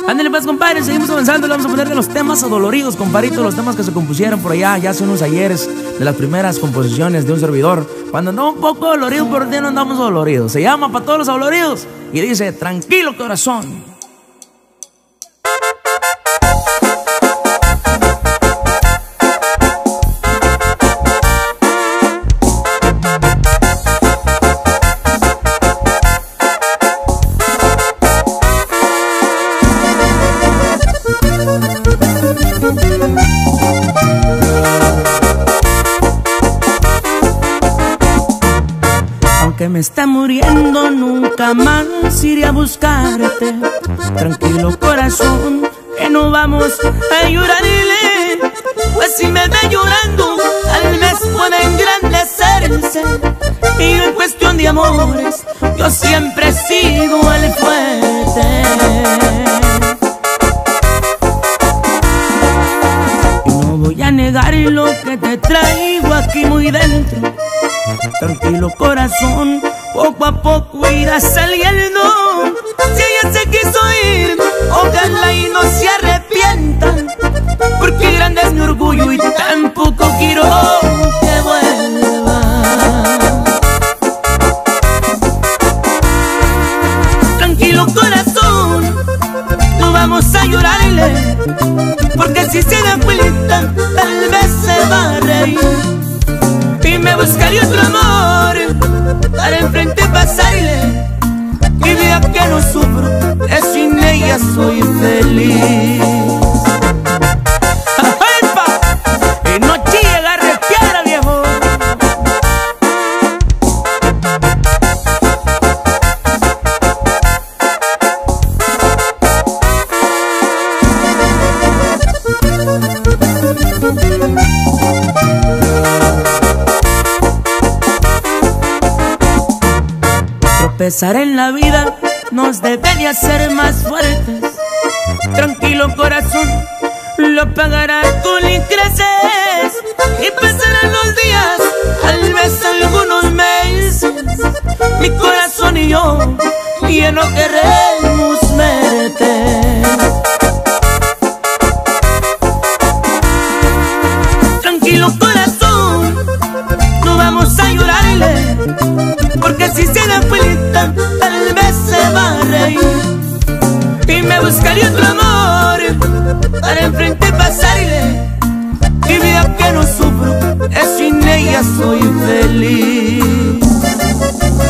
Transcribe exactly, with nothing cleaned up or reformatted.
Ándale pues, compadre, seguimos avanzando. Le vamos a poner de los temas adoloridos, compadrito. Los temas que se compusieron por allá, ya hace unos ayeres, de las primeras composiciones de un servidor. Cuando andamos un poco doloridos, por día no andamos doloridos. Se llama para todos los doloridos y dice: tranquilo corazón. Que me está muriendo, nunca más iré a buscarte. Tranquilo corazón, que no vamos a llorarle, pues si me ve llorando, tal vez pueda engrandecerse. Y en cuestión de amores, yo siempre he sido el fuerte. Y no voy a negar lo que te traigo aquí muy dentro. Tranquilo corazón, poco a poco irá saliendo. Si ella se quiso ir, ojalá y no se arrepienta, porque grande es mi orgullo y tampoco quiero que vuelva. Tranquilo corazón, no vamos a llorarle, porque si se da cuenta, tal vez se va a reír. Y me buscaría otro amor para enfrente pasarle. Y vea que no sufro, que sin ella soy feliz. ¡Epa! Y no chille, agarre piedra, viejo. Tropezar en la vida nos debe de hacer más fuertes. Tranquilo corazón, lo pagará con creces. Y pasarán los días, tal vez algunos meses. Mi corazón y yo ya no queremos verte. Tranquilo corazón, no vamos a llorarle, porque si se da cuenta, tal vez se va a reír. Y me buscaría otro amor para enfrente pasarle. Y vea que no sufro, que sin ella soy feliz.